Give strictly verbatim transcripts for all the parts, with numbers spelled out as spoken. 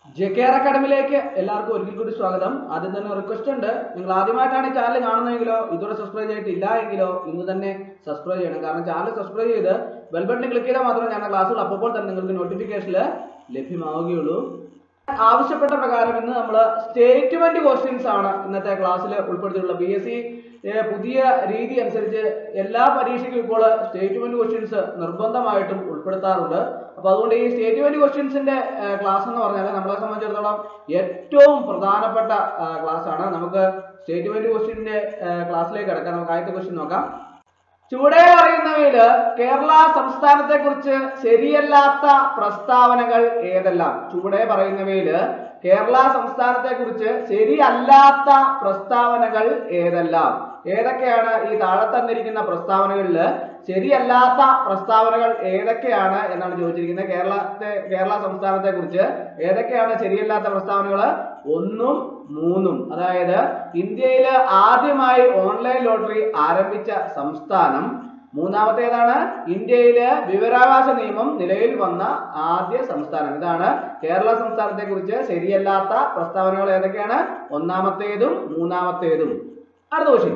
J K R അക്കാഡമിയിലേക്ക് എല്ലാവർക്കും ഒരിക്കൽ കൂടി സ്വാഗതം. ആദ്യം തന്നെ റിക്വസ്റ്റ് ഉണ്ട്, നിങ്ങൾ ആദ്യമായിട്ടാണ് ഈ ചാനൽ കാണുന്നതെങ്കിലോ ഇതുവരെ സബ്സ്ക്രൈബ് ചെയ്തിട്ടില്ല എങ്കിലോ ഇന്ന് തന്നെ സബ്സ്ക്രൈബ് ചെയ്യണം. കാരണം ചാനൽ സബ്സ്ക്രൈബ് ചെയ്ത് ബെൽ ബട്ടൺ ക്ലിക്ക് ചെയ്താൽ മാത്രമേ ഞാൻ ക്ലാസ്സുകൾ അപ്പോൾ തന്നെ നിങ്ങൾക്ക് നോട്ടിഫിക്കേഷനിൽ ലഭ്യമാവുകയുള്ളൂ. ആവശ്യപ്പെട്ട പ്രകാരം ഇന്ന് നമ്മൾ സ്റ്റേറ്റ്മെന്റ് ക്വസ്റ്റ്യൻസ് ആണ് ഇന്നത്തെ ക്ലാസ്സിൽ ഉൾപ്പെടുത്തിയിട്ടുള്ളത്. ബി എസ് സി പുതിയ രീതി അനുസരിച്ച് എല്ലാ പരീക്ഷയ്ക്കും ഇപ്പോൾ സ്റ്റേറ്റ്മെന്റ് ക്വസ്റ്റ്യൻസ് നിർബന്ധമായിട്ടും ഉൾപ്പെടുത്താറുണ്ട്. അപ്പൊ അതുകൊണ്ട് ഈ സ്റ്റേറ്റ്മെന്റ് ക്വസ്റ്റ്യൻസിന്റെ ക്ലാസ് എന്ന് പറഞ്ഞാൽ നമ്മളെ സംബന്ധിച്ചിടത്തോളം ഏറ്റവും പ്രധാനപ്പെട്ട ക്ലാസ് ആണ്. നമുക്ക് സ്റ്റേറ്റ്മെന്റ് ക്വസ്റ്റ്യന്റെ ക്ലാസ്സിലേക്ക് കിടക്കാം. നമുക്ക് ആദ്യത്തെ ക്വസ്റ്റ്യൻ നോക്കാം. ചുവടെ പറയുന്നവയില് കേരള സംസ്ഥാനത്തെ കുറിച്ച് ശരിയല്ലാത്ത പ്രസ്താവനകൾ ഏതെല്ലാം? ചുവടെ പറയുന്നവയില് കേരള സംസ്ഥാനത്തെ കുറിച്ച് ശരിയല്ലാത്ത പ്രസ്താവനകൾ ഏതെല്ലാം? ഏതൊക്കെയാണ് ഈ താഴെ തന്നിരിക്കുന്ന പ്രസ്താവനകളില് ശരിയല്ലാത്ത പ്രസ്താവനകൾ ഏതൊക്കെയാണ് എന്നാണ് ചോദിച്ചിരിക്കുന്നത്. കേരളത്തെ കേരള സംസ്ഥാനത്തെ കുറിച്ച് ഏതൊക്കെയാണ് ശരിയല്ലാത്ത പ്രസ്താവനകൾ? ഒന്നും മൂന്നും. അതായത് ഇന്ത്യയിൽ ആദ്യമായി ഓൺലൈൻ ലോട്ടറി ആരംഭിച്ച സംസ്ഥാനം. മൂന്നാമത്തേതാണ് ഇന്ത്യയിലെ വിവരാവകാശ നിയമം നിലവിൽ വന്ന ആദ്യ സംസ്ഥാനം. ഇതാണ് കേരള സംസ്ഥാനത്തെ കുറിച്ച് ശരിയല്ലാത്ത പ്രസ്താവനകൾ ഏതൊക്കെയാണ്? ഒന്നാമത്തേതും മൂന്നാമത്തേതും. അടുത്ത ക്വസ്റ്റ്യൻ,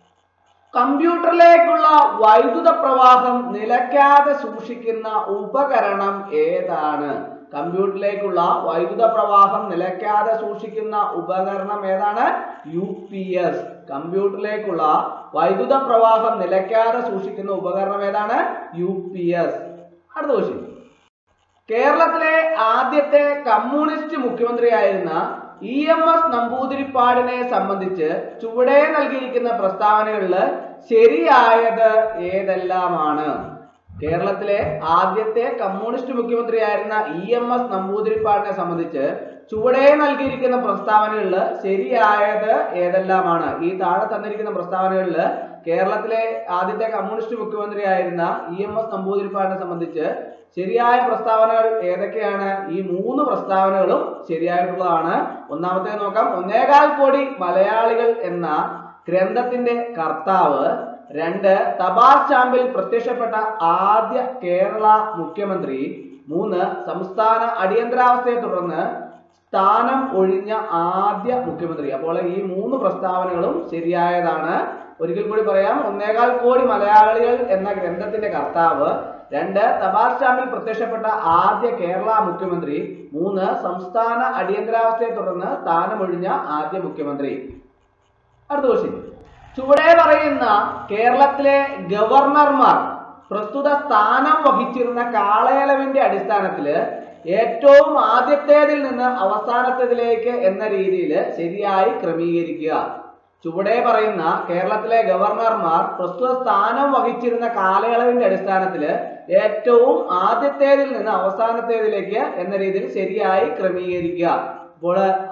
കമ്പ്യൂട്ടറിലേക്കുള്ള വൈദ്യുത പ്രവാഹം നിലയ്ക്കാതെ സൂക്ഷിക്കുന്ന ഉപകരണം ഏതാണ്? കമ്പ്യൂട്ടറിലേക്കുള്ള വൈദ്യുത പ്രവാഹം നിലയ്ക്കാതെ സൂക്ഷിക്കുന്ന ഉപകരണം ഏതാണ്? U P S. കമ്പ്യൂട്ടറിലേക്കുള്ള വൈദ്യുത പ്രവാഹം നിലയ്ക്കാതെ സൂക്ഷിക്കുന്ന ഉപകരണം ഏതാണ്? U P S. അടുത്ത ക്വസ്റ്റ്യൻ, കേരളത്തിലെ ആദ്യത്തെ കമ്മ്യൂണിസ്റ്റ് മുഖ്യമന്ത്രിയായിരുന്ന ഇ എം എസ് നമ്പൂതിരിപ്പാടിനെ സംബന്ധിച്ച് ചുവടെ നൽകിയിരിക്കുന്ന പ്രസ്താവനകളിൽ ശരിയായത് ഏതെല്ലാമാണ്? കേരളത്തിലെ ആദ്യത്തെ കമ്മ്യൂണിസ്റ്റ് മുഖ്യമന്ത്രിയായിരുന്ന ഇ എം എസ് നമ്പൂതിരിപ്പാടിനെ സംബന്ധിച്ച് ചുവടെ നൽകിയിരിക്കുന്ന പ്രസ്താവനകളിൽ ശരിയായത് ഏതെല്ലാമാണ്? ഈ താഴെ തന്നിരിക്കുന്ന പ്രസ്താവനകളിൽ കേരളത്തിലെ ആദ്യത്തെ കമ്മ്യൂണിസ്റ്റ് മുഖ്യമന്ത്രിയായിരുന്ന ഇ എം എസ് നമ്പൂതിരിപ്പാടിനെ സംബന്ധിച്ച് ശരിയായ പ്രസ്താവനകൾ ഏതൊക്കെയാണ്? ഈ മൂന്ന് പ്രസ്താവനകളും ശരിയായിട്ടുള്ളതാണ്. ഒന്നാമത്തേത് നോക്കാം. ഒന്നേകാൽ കോടി മലയാളികൾ എന്ന ഗ്രന്ഥത്തിന്റെ കർത്താവ്. രണ്ട്, തപാൽ സ്റ്റാമ്പിൽ പ്രത്യക്ഷപ്പെട്ട ആദ്യ കേരള മുഖ്യമന്ത്രി. മൂന്ന്, സംസ്ഥാന അടിയന്തരാവസ്ഥയെ തുടർന്ന് സ്ഥാനം ഒഴിഞ്ഞ ആദ്യ മുഖ്യമന്ത്രി. അപ്പോൾ ഈ മൂന്ന് പ്രസ്താവനകളും ശരിയായതാണ്. ഒരിക്കൽ കൂടി പറയാം. ഒന്നേകാൽ കോടി മലയാളികൾ എന്ന ഗ്രന്ഥത്തിന്റെ കർത്താവ്. രണ്ട്, തപാൽ സ്റ്റാമ്പിൽ പ്രത്യക്ഷപ്പെട്ട ആദ്യ കേരള മുഖ്യമന്ത്രി. മൂന്ന്, സംസ്ഥാന അടിയന്തരാവസ്ഥയെ തുടർന്ന് സ്ഥാനമൊഴിഞ്ഞ ആദ്യ മുഖ്യമന്ത്രി. അടുത്ത ക്വസ്റ്റ്യൻ, ചുവടെ പറയുന്ന കേരളത്തിലെ ഗവർണർമാർ പ്രസ്തുത സ്ഥാനം വഹിച്ചിരുന്ന കാലയളവിന്റെ അടിസ്ഥാനത്തിൽ ഏറ്റവും ആദ്യത്തേതിൽ നിന്ന് അവസാനത്തേതിലേക്ക് എന്ന രീതിയിൽ ശരിയായി ക്രമീകരിക്കുക. ചുവടെ പറയുന്ന കേരളത്തിലെ ഗവർണർമാർ പ്രസ്തുത സ്ഥാനം വഹിച്ചിരുന്ന കാലയളവിന്റെ അടിസ്ഥാനത്തിൽ ഏറ്റവും ആദ്യത്തേതിൽ നിന്ന് അവസാനത്തേതിലേക്ക് എന്ന രീതിയിൽ ശരിയായി ക്രമീകരിക്കുക. ഇപ്പോൾ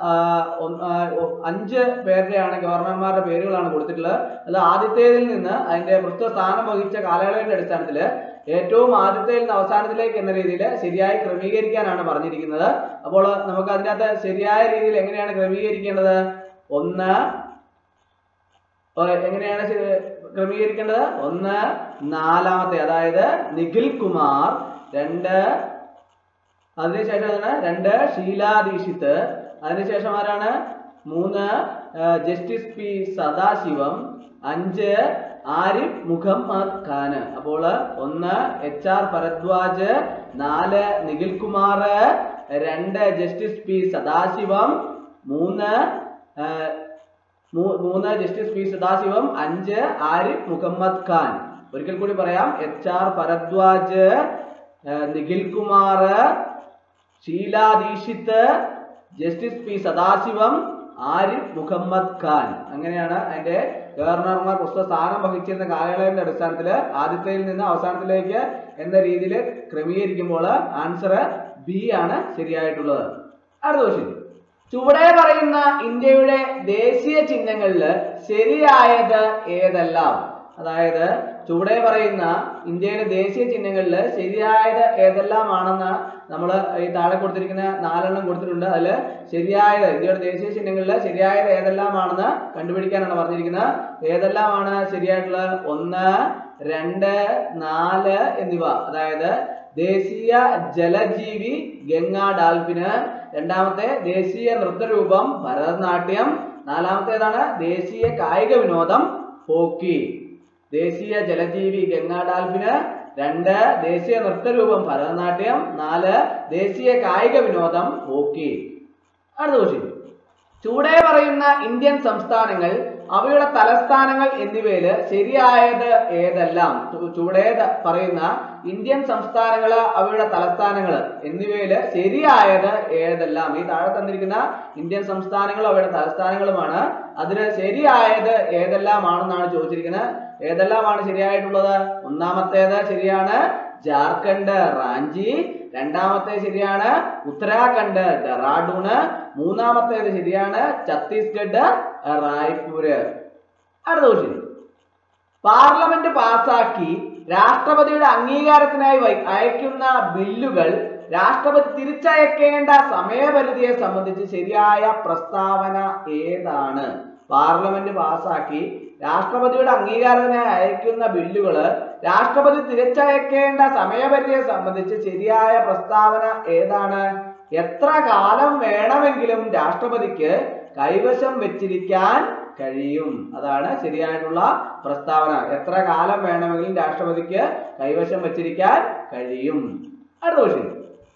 അഞ്ച് പേരുടെയാണ് ഗവർണർമാരുടെ പേരുകളാണ് കൊടുത്തിട്ടുള്ളത്. അത് ആദ്യത്തേതിൽ നിന്ന് അതിന്റെ പ്രസ്തുത സ്ഥാനം വഹിച്ച കാലയളവിന്റെ അടിസ്ഥാനത്തിൽ ഏറ്റവും ആദ്യത്തേതിൽ നിന്ന് അവസാനത്തിലേക്ക് എന്ന രീതിയിൽ ശരിയായി ക്രമീകരിക്കാനാണ് പറഞ്ഞിരിക്കുന്നത്. അപ്പോൾ നമുക്ക് അതിൻ്റെ അകത്ത് ശരിയായ രീതിയിൽ എങ്ങനെയാണ് ക്രമീകരിക്കേണ്ടത്? ഒന്ന്, എങ്ങനെയാണ് ക്രമീകരിക്കേണ്ടത്? ഒന്ന് നാലാമത്തെ, അതായത് നിഖിൽ കുമാർ. രണ്ട്, അതിനുശേഷം രണ്ട് ഷീലാ ദീക്ഷിത്. അതിനുശേഷം ആരാണ്? മൂന്ന് ജസ്റ്റിസ് പി സദാശിവം. അഞ്ച് ആരിഫ് മുഹമ്മദ് ഖാൻ. അപ്പോൾ ഒന്ന് എച്ച് ആർ ഭരദ്വാജ്, നാല് നിഖിൽ കുമാർ, രണ്ട് ജസ്റ്റിസ് പി സദാശിവം, മൂന്ന് മൂന്ന് ജസ്റ്റിസ് പി സദാശിവം, അഞ്ച് ആരിഫ് മുഹമ്മദ് ഖാൻ. ഒരിക്കൽ കൂടി പറയാം. H R Bhardwaj, Nikhil Kumar, Sheila Dikshit, justice P Sathasivam, Arif Mohammed Khan. അങ്ങനെയാണ് അതിന്റെ ഗവർണർമാർ പുസ്തക സ്ഥാനം വഹിച്ചിരുന്ന കാലയളവിന്റെ അടിസ്ഥാനത്തിൽ ആദ്യത്തേതിൽ നിന്ന് അവസാനത്തിലേക്ക് എന്ന രീതിയിൽ ക്രമീകരിക്കുമ്പോൾ ആൻസർ ബി ആണ് ശരിയായിട്ടുള്ളത്. അടുത്ത ക്വസ്റ്റ്യൻ, ചുവടെ പറയുന്ന ഇന്ത്യയുടെ ദേശീയ ചിഹ്നങ്ങളിൽ ശരിയായത് ഏതെല്ലാം? അതായത് ചുവടെ പറയുന്ന ഇന്ത്യയുടെ ദേശീയ ചിഹ്നങ്ങളിൽ ശരിയായത് ഏതെല്ലാം ആണെന്ന് നമ്മൾ ഈ താഴെ കൊടുത്തിരിക്കുന്ന നാലെണ്ണം കൊടുത്തിട്ടുണ്ട്. അതിൽ ശരിയായത് ഇന്ത്യയുടെ ദേശീയ ചിഹ്നങ്ങളിൽ ശരിയായത് ഏതെല്ലാം ആണെന്ന് കണ്ടുപിടിക്കാനാണ് പറഞ്ഞിരിക്കുന്നത്. ഏതെല്ലാമാണ് ശരിയായിട്ടുള്ളത്? ഒന്ന്, രണ്ട്, നാല് എന്നിവ. അതായത് ദേശീയ ജലജീവി ഗംഗാ ഡാൽഫിന്. രണ്ടാമത്തെ ദേശീയ നൃത്തരൂപം ഭരതനാട്യം. നാലാമത്തേതാണ് ദേശീയ കായിക വിനോദം ഹോക്കി. ദേശീയ ജലജീവി ഗംഗാ ഡാൽഫിന്, രണ്ട് ദേശീയ നൃത്തരൂപം ഭരതനാട്യം, നാല് ദേശീയ കായിക വിനോദം ഹോക്കി. അടുത്ത ക്വസ്റ്റ്യൻ. ചുവടെ പറയുന്ന ഇന്ത്യൻ സംസ്ഥാനങ്ങൾ അവയുടെ തലസ്ഥാനങ്ങൾ എന്നിവയില് ശരിയായത് ഏതെല്ലാം? ചുവടെ പറയുന്ന ഇന്ത്യൻ സംസ്ഥാനങ്ങള് അവയുടെ തലസ്ഥാനങ്ങള് എന്നിവയില് ശരിയായത് ഏതെല്ലാം? ഈ താഴെ തന്നിരിക്കുന്ന ഇന്ത്യൻ സംസ്ഥാനങ്ങളും അവയുടെ തലസ്ഥാനങ്ങളുമാണ്. അതിന് ശരിയായത് ഏതെല്ലാമാണെന്നാണ് ചോദിച്ചിരിക്കുന്നത്. ഏതെല്ലാമാണ് ശരിയായിട്ടുള്ളത്? ഒന്നാമത്തേത് ശരിയാണ്, ജാർഖണ്ഡ് റാഞ്ചി. രണ്ടാമത്തെ ശരിയാണ്, ഉത്തരാഖണ്ഡ് ഡെറാഡൂണ്. മൂന്നാമത്തേത് ശരിയാണ്, ഛത്തീസ്ഗഡ് റായ്പൂര്. അടുത്ത ക്വസ്റ്റ്യൻ. പാർലമെന്റ് പാസാക്കി രാഷ്ട്രപതിയുടെ അംഗീകാരത്തിനായി അയക്കുന്ന ബില്ലുകൾ രാഷ്ട്രപതി തിരിച്ചയക്കേണ്ട സമയപരിധിയെ സംബന്ധിച്ച് ശരിയായ പ്രസ്താവന ഏതാണ്? പാർലമെന്റ് പാസാക്കി രാഷ്ട്രപതിയുടെ അംഗീകാരത്തിനായി അയക്കുന്ന ബില്ലുകള് രാഷ്ട്രപതി തിരിച്ചയക്കേണ്ട സമയപരിധിയെ സംബന്ധിച്ച് ശരിയായ പ്രസ്താവന ഏതാണ്? എത്ര കാലം വേണമെങ്കിലും രാഷ്ട്രപതിക്ക് കൈവശം വെച്ചിരിക്കാൻ കഴിയും. അതാണ് ശരിയായിട്ടുള്ള പ്രസ്താവന. എത്ര കാലം വേണമെങ്കിലും രാഷ്ട്രപതിക്ക് കൈവശം വെച്ചിരിക്കാൻ കഴിയും. അടുത്ത ക്വസ്റ്റ്യൻ.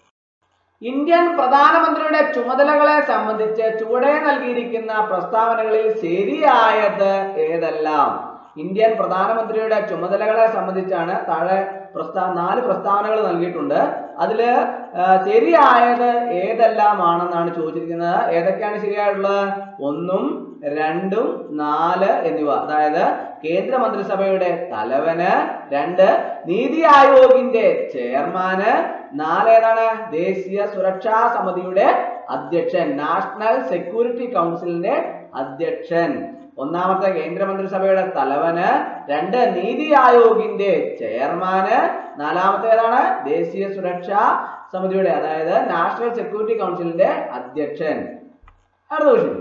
ഇന്ത്യൻ പ്രധാനമന്ത്രിയുടെ ചുമതലകളെ സംബന്ധിച്ച് ചുവടെ നൽകിയിരിക്കുന്ന പ്രസ്താവനകളിൽ ശരിയായത് ഏതെല്ലാം? ഇന്ത്യൻ പ്രധാനമന്ത്രിയുടെ ചുമതലകളെ സംബന്ധിച്ചാണ് താഴെ പ്രസ്താവ നാല് പ്രസ്താവനകൾ നൽകിയിട്ടുണ്ട്. അതില് ശരിയായത് ഏതെല്ലാമാണെന്നാണ് ചോദിച്ചിരിക്കുന്നത്. ഏതൊക്കെയാണ് ശരിയായിട്ടുള്ളത്? ഒന്നും രണ്ടും നാല് എന്നിവ. അതായത് കേന്ദ്ര മന്ത്രിസഭയുടെ തലവന്, രണ്ട് നീതി ആയോഗിന്റെ ചെയർമാന്, നാല് ഏതാണ്? ദേശീയ സുരക്ഷാ സമിതിയുടെ അധ്യക്ഷൻ, നാഷണൽ സെക്യൂരിറ്റി കൗൺസിലിന്റെ അധ്യക്ഷൻ. ഒന്നാമത്തെ കേന്ദ്രമന്ത്രിസഭയുടെ തലവന്, രണ്ട് നീതി ആയോഗിന്റെ ചെയർമാന്, നാലാമത്തേതാണ് ദേശീയ സുരക്ഷാ സമിതിയുടെ അതായത് നാഷണൽ സെക്യൂരിറ്റി കൗൺസിലിന്റെ അധ്യക്ഷൻ. അടുത്ത ക്വസ്റ്റ്യൻ.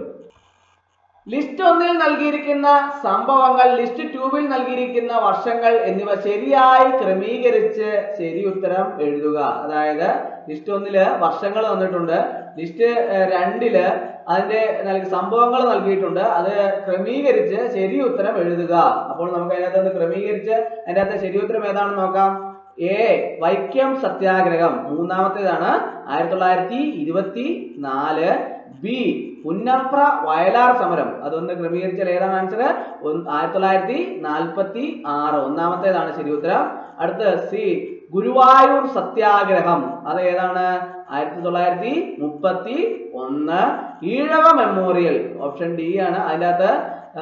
ലിസ്റ്റ് ഒന്നിൽ നൽകിയിരിക്കുന്ന സംഭവങ്ങൾ ലിസ്റ്റ് ടൂവിൽ നൽകിയിരിക്കുന്ന വർഷങ്ങൾ എന്നിവ ശരിയായി ക്രമീകരിച്ച് ശരി ഉത്തരം എഴുതുക. അതായത് ലിസ്റ്റ് ഒന്നില് വർഷങ്ങൾ തന്നിട്ടുണ്ട്, ലിസ്റ്റ് രണ്ടില് അതിന്റെ സംഭവങ്ങൾ നൽകിയിട്ടുണ്ട്. അത് ക്രമീകരിച്ച് ശരി ഉത്തരം എഴുതുക. അപ്പോൾ നമുക്ക് അതിനകത്ത് നിന്ന് ക്രമീകരിച്ച് അതിന്റെ അകത്ത് ശരി ഉത്തരം ഏതാണെന്ന് നോക്കാം. എ വൈക്കം സത്യാഗ്രഹം മൂന്നാമത്തേതാണ്, ആയിരത്തി തൊള്ളായിരത്തി ഇരുപത്തി നാല്. ബി പുന്നപ്ര വയലാർ സമരം, അതൊന്ന് ക്രമീകരിച്ചാൽ ഏതാണ് ആൻസർ? ആയിരത്തി തൊള്ളായിരത്തി നാൽപ്പത്തി ആറ് ഒന്നാമത്തേതാണ് ശരി ഉത്തരം. അടുത്ത് സി ഗുരുവായൂർ സത്യാഗ്രഹം, അത് ഏതാണ്? ആയിരത്തി തൊള്ളായിരത്തി മുപ്പത്തി ഒന്ന്. ഈഴവ മെമ്മോറിയൽ ഓപ്ഷൻ ഡി ആണ്. അതിൻ്റെ അകത്ത്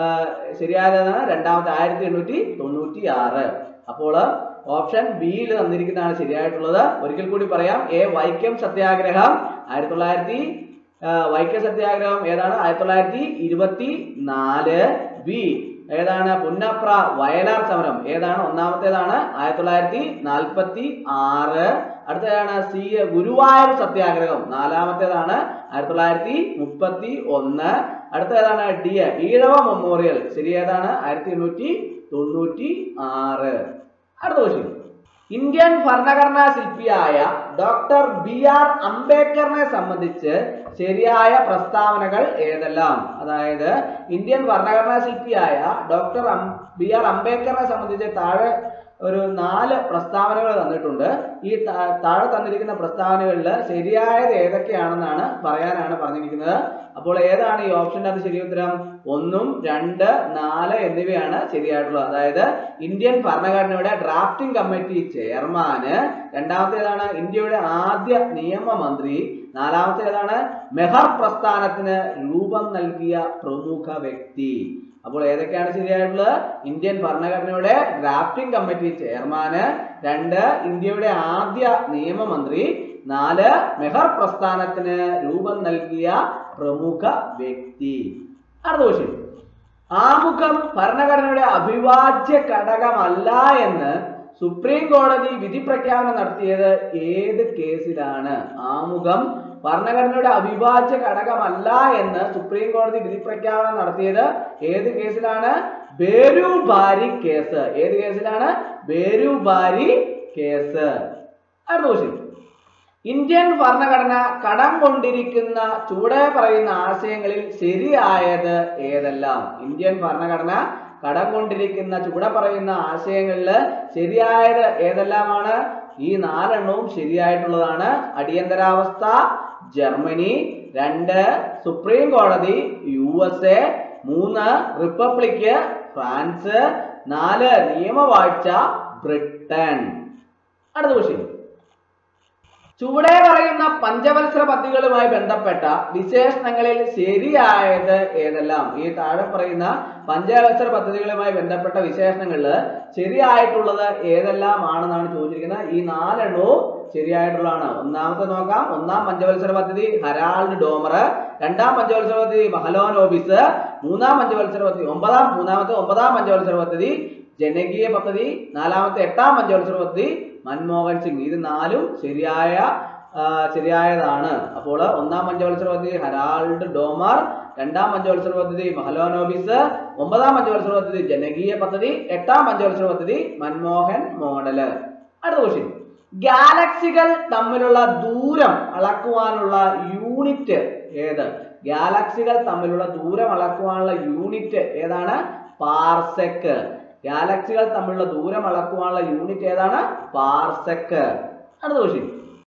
ശരിയായതാണ് രണ്ടാമത്തെ ആയിരത്തി എണ്ണൂറ്റി തൊണ്ണൂറ്റി ആറ്. അപ്പോൾ ഓപ്ഷൻ ബിയിൽ തന്നിരിക്കുന്നതാണ് ശരിയായിട്ടുള്ളത്. ഒരിക്കൽ കൂടി പറയാം. എ വൈക്കം സത്യാഗ്രഹം ആയിരത്തി തൊള്ളായിരത്തി വൈക്കം സത്യാഗ്രഹം ഏതാണ്? ആയിരത്തി തൊള്ളായിരത്തി ഇരുപത്തി നാല്. ബി ഏതാണ്? പുന്നപ്ര വയലാർ സമരം ഏതാണ്? ഒന്നാമത്തേതാണ് ആയിരത്തി തൊള്ളായിരത്തി നാൽപ്പത്തി ആറ്. അടുത്തതാണ് സി ഗുരുവായൂർ സത്യാഗ്രഹം നാലാമത്തേതാണ് ആയിരത്തി തൊള്ളായിരത്തി മുപ്പത്തി ഒന്ന്. അടുത്തതാണ് ഡി ഈഴവ മെമ്മോറിയൽ ശരി ഏതാണ്? ആയിരത്തി എണ്ണൂറ്റി തൊണ്ണൂറ്റി ആറ്. അടുത്ത ക്വസ്റ്റ്യൻ. ഇന്ത്യൻ ഭരണഘടനാ ശില്പിയായ ഡോക്ടർ ബി ആർ അംബേദ്കറിനെ സംബന്ധിച്ച് ശരിയായ പ്രസ്താവനകൾ ഏതെല്ലാം? അതായത് ഇന്ത്യൻ ഭരണഘടനാ ശില്പിയായ ഡോക്ടർ ബി ആർ അംബേദ്കറിനെ സംബന്ധിച്ച് താഴെ ഒരു നാല് പ്രസ്താവനകൾ തന്നിട്ടുണ്ട്. ഈ താഴെ തന്നിരിക്കുന്ന പ്രസ്താവനകളിൽ ശരിയായത് ഏതൊക്കെയാണെന്നാണ് പറയാനാണ് പറഞ്ഞിരിക്കുന്നത്. അപ്പോൾ ഏതാണ് ഈ ഓപ്ഷൻ്റെ അത് ശരി ഉത്തരം? ഒന്നും രണ്ട് നാല് എന്നിവയാണ് ശരിയായിട്ടുള്ളത്. അതായത് ഇന്ത്യൻ ഭരണഘടനയുടെ ഡ്രാഫ്റ്റിംഗ് കമ്മിറ്റി ചെയർമാന്, രണ്ടാമത്തേതാണ് ഇന്ത്യയുടെ ആദ്യ നിയമമന്ത്രി, നാലാമത്തേതാണ് മെഹർ പ്രസ്ഥാനത്തിന് രൂപം നൽകിയ പ്രമുഖ വ്യക്തി. അപ്പോൾ ഏതൊക്കെയാണ് ശരിയായിട്ടുള്ളത്? ഇന്ത്യൻ ഭരണഘടനയുടെ ഡ്രാഫ്റ്റിംഗ് കമ്മിറ്റി ചെയർമാന്, രണ്ട് ഇന്ത്യയുടെ ആദ്യ നിയമമന്ത്രി, നാല് മെഹർ പ്രസ്ഥാനത്തിന് രൂപം നൽകിയ പ്രമുഖ വ്യക്തി. അടുത്ത ക്വസ്റ്റ്യൻ. ആമുഖം ഭരണഘടനയുടെ അവിഭാജ്യ ഘടകമല്ല എന്ന് സുപ്രീം കോടതി വിധി പ്രഖ്യാപനം നടത്തിയത് ഏത് കേസിലാണ്? ആമുഖം ഭരണഘടനയുടെ അവിഭാജ്യ ഘടകമല്ല എന്ന് സുപ്രീം കോടതി വിധി പ്രഖ്യാപനം നടത്തിയത് ഏത് കേസിലാണ്? ബേരുബാരി കേസ്. ഏത് കേസിലാണ്? ബേരുബാരി കേസ്. അടുത്ത ക്വസ്റ്റ്യൻ, ഇന്ത്യൻ ഭരണഘടന കടം കൊണ്ടിരിക്കുന്ന ചുവടെ പറയുന്ന ആശയങ്ങളിൽ ശരിയായത് ഏതെല്ലാം? ഇന്ത്യൻ ഭരണഘടന കടം കൊണ്ടിരിക്കുന്ന ചുവടെ പറയുന്ന ആശയങ്ങളിൽ ശരിയായത് ഏതെല്ലാമാണ്? ഈ നാലെണ്ണവും ശരിയായിട്ടുള്ളതാണ്. അടിയന്തരാവസ്ഥ ജർമ്മനി, രണ്ട് സുപ്രീം കോടതി യു എസ് എ, മൂന്ന് റിപ്പബ്ലിക് ഫ്രാൻസ്, നാല് നിയമവാഴ്ച ബ്രിട്ടൻ. അടുത്ത ക്വസ്റ്റ്യൻ, ചുവടെ പറയുന്ന പഞ്ചവത്സര പദ്ധതികളുമായി ബന്ധപ്പെട്ട വിശേഷണങ്ങളിൽ ശരിയായത് ഏതെല്ലാം? ഈ താഴെ പറയുന്ന പഞ്ചവത്സര പദ്ധതികളുമായി ബന്ധപ്പെട്ട വിശേഷണങ്ങളിൽ ശരിയായിട്ടുള്ളത് ഏതെല്ലാം ആണെന്നാണ് ചോദിച്ചിരിക്കുന്നത്. ഈ നാലെണ്ണവും ശരിയായിട്ടുള്ളതാണ്. ഒന്നാമത്തെ നോക്കാം. ഒന്നാം പഞ്ചവത്സര പദ്ധതി ഹെറാൾഡ് ഡോമർ, രണ്ടാം പഞ്ചവത്സര പദ്ധതി മഹലോനോബിസ്, മൂന്നാം പഞ്ചവത്സര പദ്ധതി ഒമ്പതാം മൂന്നാമത്തെ ഒമ്പതാം പഞ്ചവത്സര പദ്ധതി ജനകീയ പദ്ധതി, നാലാമത്തെ എട്ടാം പഞ്ചവത്സര പദ്ധതി മൻമോഹൻ സിംഗ്. ഇത് നാലും ശരിയായ ശരിയായതാണ്. അപ്പോൾ ഒന്നാം പഞ്ചവത്സര പദ്ധതി ഹെറാൾഡ് ഡോമർ, രണ്ടാം പഞ്ചവത്സര പദ്ധതി മഹലോനോബിസ്, ഒമ്പതാം പഞ്ചവത്സര പദ്ധതി ജനകീയ പദ്ധതി, എട്ടാം പഞ്ചവത്സര പദ്ധതി മൻമോഹൻ മോഡല്. അടുത്ത ക്വസ്റ്റ്യൻ, ഗാലക്സികൾ തമ്മിലുള്ള ദൂരം അളക്കുവാനുള്ള യൂണിറ്റ് ഏത്? ഗാലക്സികൾ തമ്മിലുള്ള ദൂരം അളക്കുവാനുള്ള യൂണിറ്റ് ഏതാണ്? പാർസെക്. ഗാലക്സികൾ തമ്മിലുള്ള ദൂരം അളക്കുവാനുള്ള യൂണിറ്റ് ഏതാണ്? പാർസെക്. അടുത്ത ക്വസ്റ്റ്യൻ,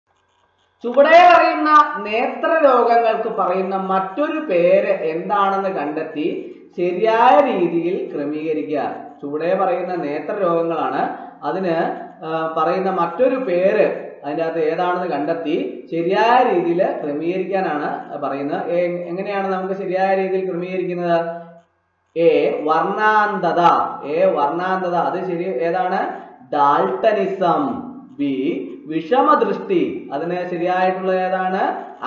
ചുവടെ പറയുന്ന നേത്ര രോഗങ്ങൾക്ക് പറയുന്ന മറ്റൊരു പേര് എന്താണെന്ന് കണ്ടെത്തി ശരിയായ രീതിയിൽ ക്രമീകരിക്കുക. ചുവടെ പറയുന്ന നേത്ര രോഗങ്ങളാണ്. അതിന് പറയുന്ന മറ്റൊരു പേര് അതിൻ്റെ അകത്ത് ഏതാണെന്ന് കണ്ടെത്തി ശരിയായ രീതിയിൽ ക്രമീകരിക്കാനാണ് പറയുന്നത്. എങ്ങനെയാണ് നമുക്ക് ശരിയായ രീതിയിൽ ക്രമീകരിക്കുന്നത്? എ വർണ്ണാന്തത. എ വർണ്ണാന്തത അത് ശരി ഏതാണ്? ഡാൾട്ടനിസം. ബി വിഷമദൃഷ്ടി. അതിന് ശരിയായിട്ടുള്ള ഏതാണ്?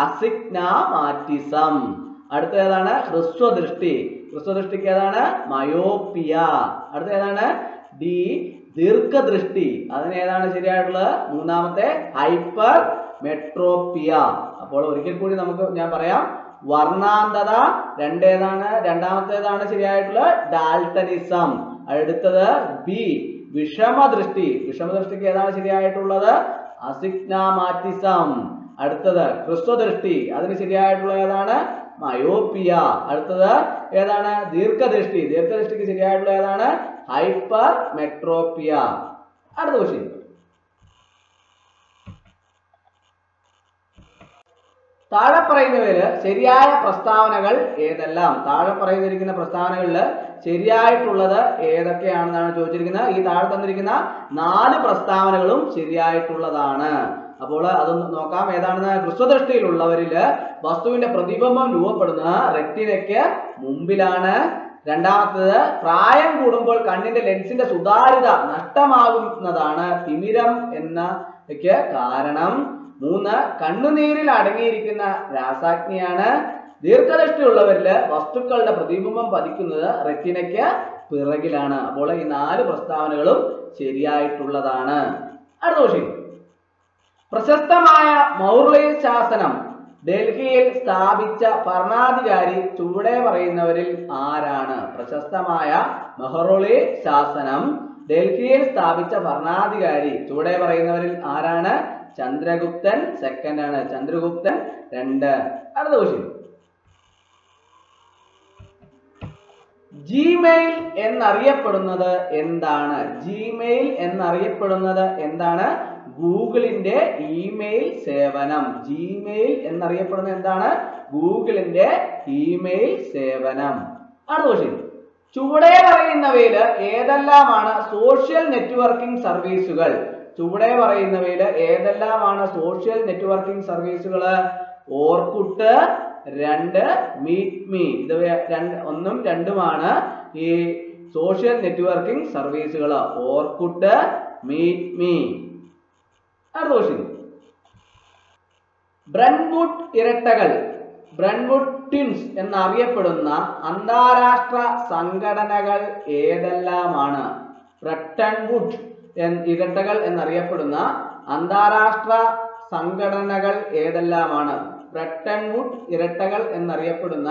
അസിഗ്നാമാറ്റിസം. അടുത്ത ഏതാണ്? ഹ്രസ്വദൃഷ്ടി. ഹ്രസ്വദൃഷ്ടിക്ക് ഏതാണ്? മയോപ്പിയ. അടുത്ത ഏതാണ്? ഡി ദീർഘദൃഷ്ടി. അതിന് ഏതാണ് ശരിയായിട്ടുള്ളത്? മൂന്നാമത്തെ ഹൈപ്പർ മെട്രോപ്പിയ. അപ്പോൾ ഒരിക്കൽ കൂടി നമുക്ക് ഞാൻ പറയാം. വർണ്ണാന്തത രണ്ടേതാണ്? രണ്ടാമത്തേതാണ് ശരിയായിട്ടുള്ളത് ഡാൾട്ടനിസം. അടുത്തത് ബി വിഷമദൃഷ്ടി. വിഷമദൃഷ്ടിക്ക് ഏതാണ് ശരിയായിട്ടുള്ളത്? അസിഗ്നാമാറ്റിസം. അടുത്തത് ഹ്രസ്വദൃഷ്ടി. അതിന് ശരിയായിട്ടുള്ള ഏതാണ്? മയോപ്പിയ. അടുത്തത് ഏതാണ്? ദീർഘദൃഷ്ടി. ദീർഘദൃഷ്ടിക്ക് ശരിയായിട്ടുള്ള ഏതാണ്? Hypermetropia. അടുത്ത ക്വസ്റ്റ്യൻ, താഴെ പറയുന്നവയില് ശരിയായ പ്രസ്താവനകൾ ഏതെല്ലാം? താഴെ പറയുന്നിരിക്കുന്ന പ്രസ്താവനകളിൽ ശരിയായിട്ടുള്ളത് ഏതൊക്കെയാണെന്നാണ് ചോദിച്ചിരിക്കുന്നത്. ഈ താഴെ തന്നിരിക്കുന്ന നാല് പ്രസ്താവനകളും ശരിയായിട്ടുള്ളതാണ്. അപ്പോൾ അതൊന്ന് നോക്കാം. ഏതാണെന്ന്? ഹ്രസ്വദൃഷ്ടിയിലുള്ളവരില് വസ്തുവിന്റെ പ്രതിബിംബം രൂപപ്പെടുന്ന റെറ്റിനയ്ക്ക് മുമ്പിലാണ്. രണ്ടാമത്തത് പ്രായം കൂടുമ്പോൾ കണ്ണിന്റെ ലെൻസിന്റെ സുതാര്യത നഷ്ടമാകുന്നതാണ് തിമിരം എന്നയ്ക്ക് കാരണം. മൂന്ന് കണ്ണുനീരിൽ അടങ്ങിയിരിക്കുന്ന രാസാഗ്നിയാണ്. ദീർഘദൃഷ്ടിയുള്ളവരില് വസ്തുക്കളുടെ പ്രതിബിംബം പതിക്കുന്നത് റെറ്റിനയ്ക്ക് പിറകിലാണ്. അപ്പോൾ ഈ നാല് പ്രസ്താവനകളും ശരിയായിട്ടുള്ളതാണ്. അടുത്ത ക്വസ്റ്റ്യൻ, പ്രശസ്തമായ മൗർലി ശാസനം ഡൽഹിയിൽ സ്ഥാപിച്ച ഭരണാധികാരി ചുവടെ പറയുന്നവരിൽ ആരാണ്? പ്രശസ്തമായ മൗർലി ശാസനം ഡൽഹിയിൽ സ്ഥാപിച്ച ഭരണാധികാരി ചുവടെ പറയുന്നവരിൽ ആരാണ്? ചന്ദ്രഗുപ്തൻ സെക്കൻഡ് ആണ്. ചന്ദ്രഗുപ്തൻ രണ്ട്. അടുത്ത ക്വസ്റ്റ്യൻ, ജിമെയിൽ എന്നറിയപ്പെടുന്നത് എന്താണ്? ജിമെയിൽ എന്നറിയപ്പെടുന്നത് എന്താണ്? ഗൂഗിളിന്റെ ഇമെയിൽ സേവനം. ജിമെയിൽ എന്നറിയപ്പെടുന്നത് എന്താണ്? ഗൂഗിളിന്റെ ഇമെയിൽ സേവനം. അടുത്ത ക്വസ്റ്റ്യൻ, ചുവടെ പറയുന്നവയിൽ ഏതെല്ലാമാണ് സോഷ്യൽ നെറ്റ്വർക്കിംഗ് സർവീസുകൾ? ചുവടെ പറയുന്നവയിൽ ഏതെല്ലാമാണ് സോഷ്യൽ നെറ്റ്വർക്കിംഗ് സർവീസുകൾ? ഓർക്കുട്ട്, രണ്ട് മീറ്റ് മീ. ഇത് രണ്ട് ഒന്നും രണ്ടുമാണ് ഈ സോഷ്യൽ നെറ്റ്വർക്കിംഗ് സർവീസുകൾ. Orkut, meet me. അടുത്ത ക്വസ്റ്റ്യൻ, ബ്രൺവുഡ് ഇരട്ടകൾ ബ്രൺവുഡ് ട്വിൻസ് എന്നറിയപ്പെടുന്ന അന്താരാഷ്ട്ര സംഘടനകൾ ഏതെല്ലാമാണ്? ബ്രട്ടൺവുഡ് ഇരട്ടകൾ എന്നറിയപ്പെടുന്ന അന്താരാഷ്ട്ര സംഘടനകൾ ഏതെല്ലാമാണ്? ബ്രട്ടൺവുഡ് ഇരട്ടകൾ എന്നറിയപ്പെടുന്ന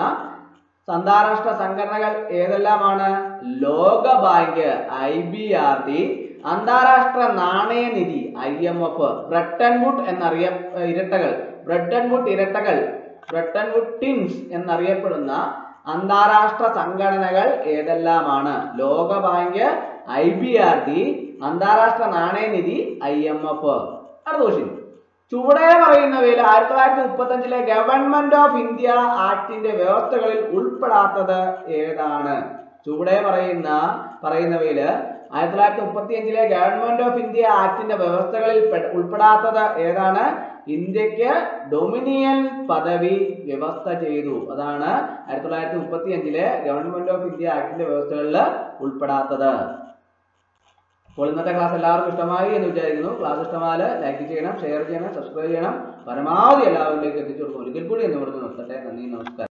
അന്താരാഷ്ട്ര സംഘടനകൾ ഏതെല്ലാമാണ്? ലോക bank I B R D, അന്താരാഷ്ട്ര നാണയനിധി I M F, Bretton Wood എന്നറിയ ഇരട്ടകൾ ബ്രെട്ടൻ വുഡ് ഇരട്ടകൾ ബ്രെട്ടൻ വുഡ് ടിൻസ് എന്നറിയപ്പെടുന്ന അന്താരാഷ്ട്ര സംഘടനകൾ ഏതെല്ലാമാണ്? ലോക bank, I B R D, അന്താരാഷ്ട്ര നാണയനിധി, ഐ എം എഫ്. അടുത്ത ക്വസ്റ്റ്യൻ, ചുവടെ പറയുന്നവയിൽ ആയിരത്തി തൊള്ളായിരത്തി മുപ്പത്തി അഞ്ചിലെ ഗവൺമെന്റ് ഓഫ് ഇന്ത്യ ആക്ടിന്റെ വ്യവസ്ഥകളിൽ ഉൾപ്പെടാത്തത് ഏതാണ്? ചുവടെ പറയുന്ന പറയുന്നവയില് ആയിരത്തി തൊള്ളായിരത്തി മുപ്പത്തി അഞ്ചിലെ ഗവൺമെന്റ് ഓഫ് ഇന്ത്യ ആക്ടിന്റെ വ്യവസ്ഥകളിൽ ഉൾപ്പെടാത്തത് ഏതാണ്? ഇന്ത്യക്ക് ഡൊമിനിയൻ പദവി വ്യവസ്ഥ ചെയ്തു. അതാണ് ആയിരത്തി തൊള്ളായിരത്തി മുപ്പത്തി അഞ്ചിലെ ഗവൺമെന്റ് ഓഫ് ഇന്ത്യ ആക്ടിന്റെ വ്യവസ്ഥകളിൽ ഉൾപ്പെടാത്തത്. അപ്പോൾ ഇന്നത്തെ ക്ലാസ് എല്ലാവർക്കും ഇഷ്ടമായി എന്ന് വിചാരിക്കുന്നു. ക്ലാസ് ഇഷ്ടമായാൽ ലൈക്ക് ചെയ്യണം, ഷെയർ ചെയ്യണം, സബ്സ്ക്രൈബ് ചെയ്യണം, പരമാവധി എല്ലാവരിലേക്ക് എത്തിച്ചു കൊടുക്കും. ഒരിക്കൽ കൂടി എന്ന് പറഞ്ഞു നിർത്തട്ടെ. നന്ദി, നമസ്കാരം.